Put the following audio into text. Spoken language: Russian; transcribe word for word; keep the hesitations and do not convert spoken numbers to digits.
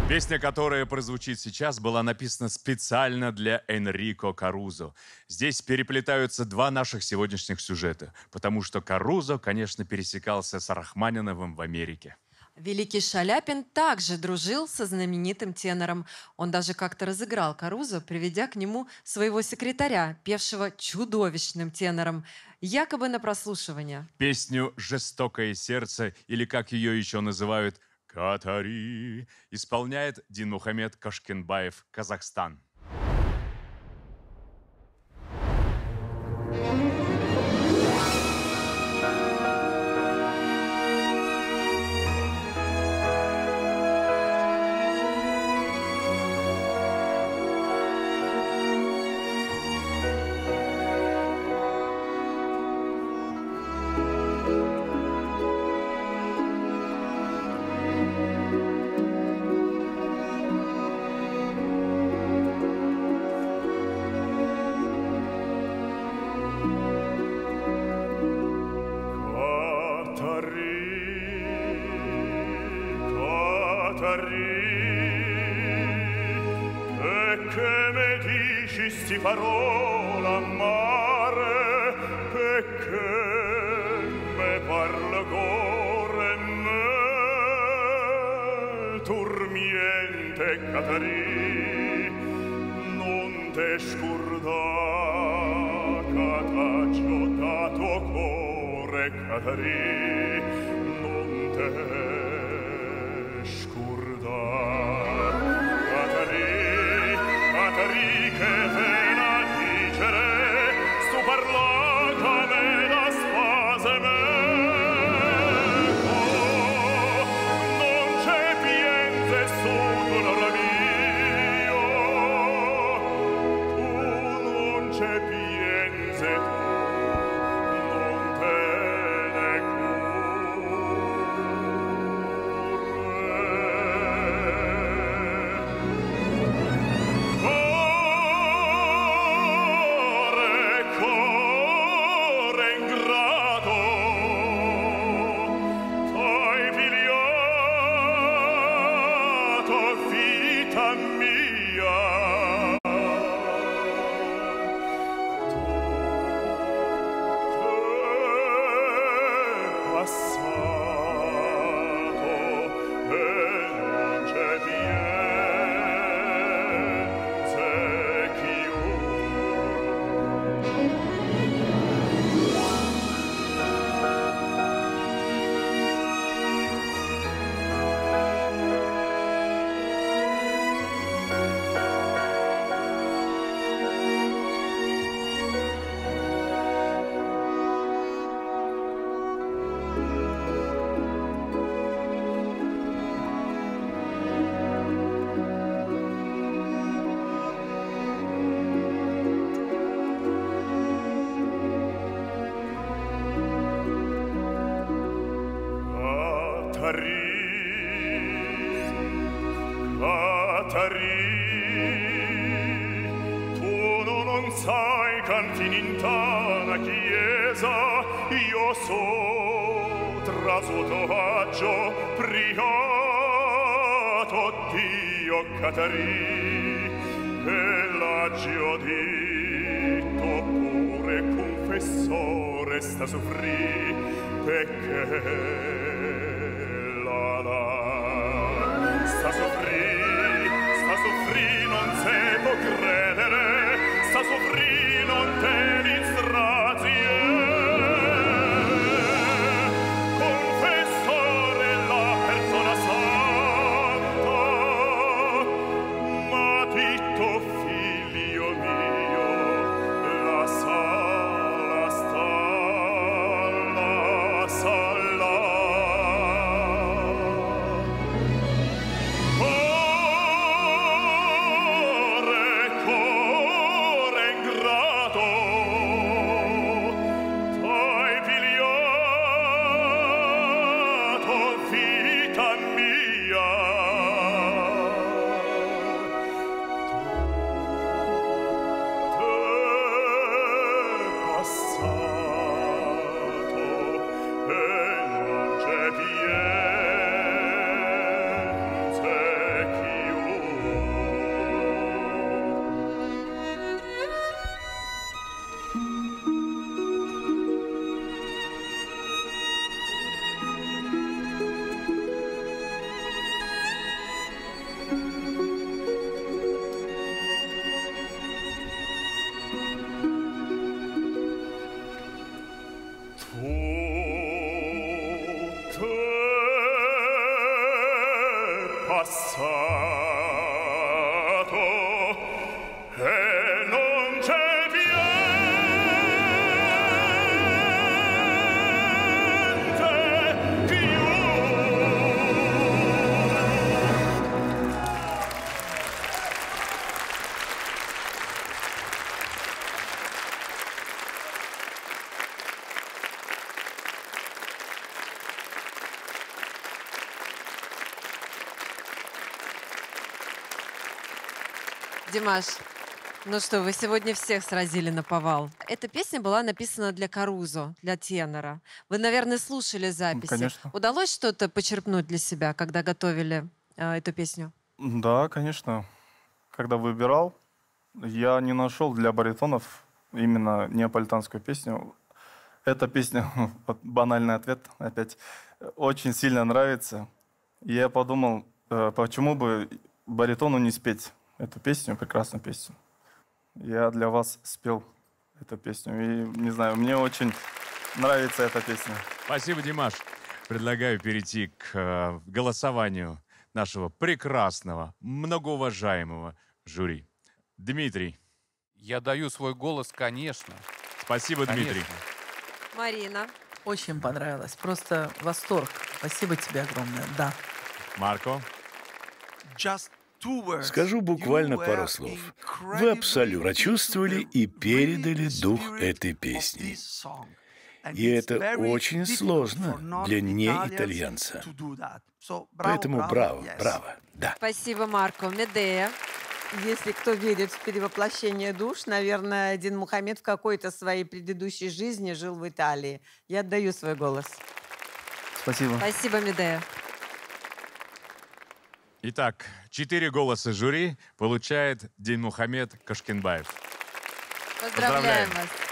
Песня, которая прозвучит сейчас, была написана специально для Энрико Карузо. Здесь переплетаются два наших сегодняшних сюжета, потому что Карузо, конечно, пересекался с Рахманиновым в Америке. Великий Шаляпин также дружил со знаменитым тенором. Он даже как-то разыграл Карузо, приведя к нему своего секретаря, певшего чудовищным тенором, якобы на прослушивание. Песню «Жестокое сердце», или как ее еще называют «Катари», исполняет Динмухамед Кашкенбаев, Казахстан. Sti parola amare perché me parla cuore me turmiente Catari non te scurda cataccio da tuo cuore Catari non te scurda Catari Catari che vena dicere stu parlata me da spase me non c'è pienze su dolore mio tu non c'è pienze tu non te ne Catari, Pelagio ditto pure confessore sta soffrì perché la la sta soffrì, sta soffrì non se può credere, sta soffrì non te distrazie. Confessore la persona santa Matito figlio mio, la sala sta, la sala passato e non c'è niente più. Димаш, ну что, вы сегодня всех сразили на повал. Эта песня была написана для Карузо, для тенора. Вы, наверное, слушали записи. Конечно. Удалось что-то почерпнуть для себя, когда готовили э, эту песню? Да, конечно. Когда выбирал, я не нашел для баритонов именно неаполитанскую песню. Эта песня, вот банальный ответ опять, очень сильно нравится. И я подумал, э, почему бы баритону не спеть эту песню, прекрасную песню. Я для вас спел эту песню. И, не знаю, мне очень нравится эта песня. Спасибо, Димаш. Предлагаю перейти к э, голосованию нашего прекрасного, многоуважаемого жюри. Дмитрий. Я даю свой голос, конечно. Спасибо, Конечно. Дмитрий. Марина. Очень понравилось. Просто восторг. Спасибо тебе огромное. Да. Марко. Скажу буквально пару слов. Вы абсолютно прочувствовали и передали дух этой песни. И это очень сложно для неитальянца. Поэтому браво, браво, да. Спасибо, Марко. Медея. Если кто верит в перевоплощение душ, наверное, Дин Мухаммед в какой-то своей предыдущей жизни жил в Италии. Я отдаю свой голос. Спасибо. Спасибо, Медея. Итак, четыре голоса жюри получает Дин Мухаммед Кашкенбаев. Поздравляем Поздравляем. вас.